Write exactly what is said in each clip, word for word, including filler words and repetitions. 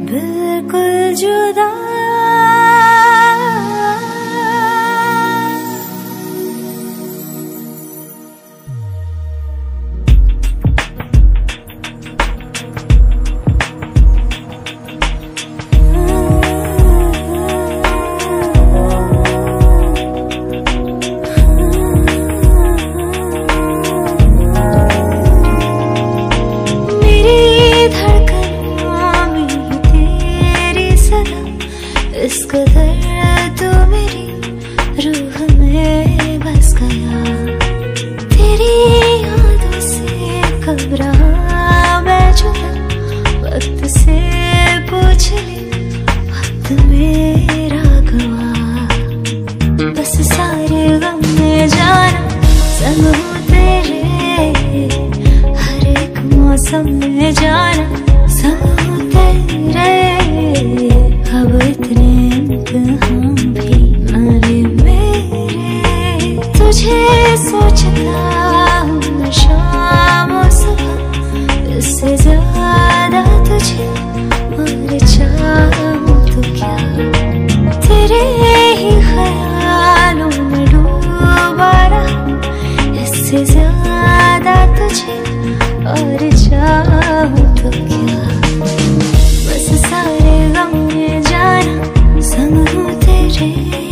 बिल्कुल जुदा। इस कदर तू मेरी रूह में बस गया, तेरी यादों से कब रहा मैं जुदा। वक्त से पूछ ले वक्त मेरा गवा, बस सारे गम में जाना संग हूँ तेरे, हर एक मौसम में जाना संग हूँ तेरे। अब इतने इम्तिहान भी न ले मेरे, तुझे सोचता हूँ मैं शाम और सुबह, इससे ज्यादा तुझे और चाहूँ तो क्या। तेरे ही ख्यालों में डूबा रहा, इससे ज्यादा तुझे और चाहूँ तो क्या। बस सारे गम में जाना संग हूँ तेरे,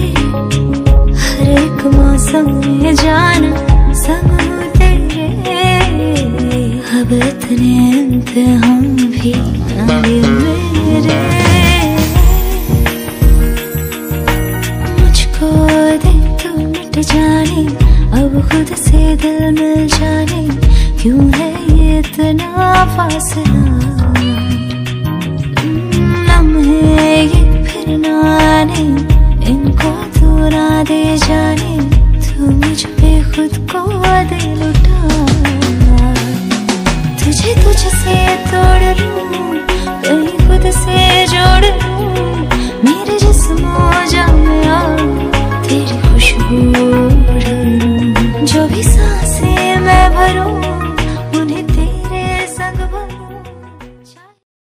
हर एक मौसम में जाना संग हूँ तेरे। अब इतने इम्तिहान भी न ले मेरे, मुझको दे तू मिट जाने अब खुद से दिल मिल जाने। क्यों है ये इतना फासला, लम्हे ये फिर ना आने, इनको तू ना दे जाने। तू मुझ पे खुद को दे लुटा, तुझे तुझसे तोड़ लूं, कहीं खुद से जोड़ लूं। मेरे जिस्मों जान में आ तेरी खुशबू उड़ा लूं, जो भी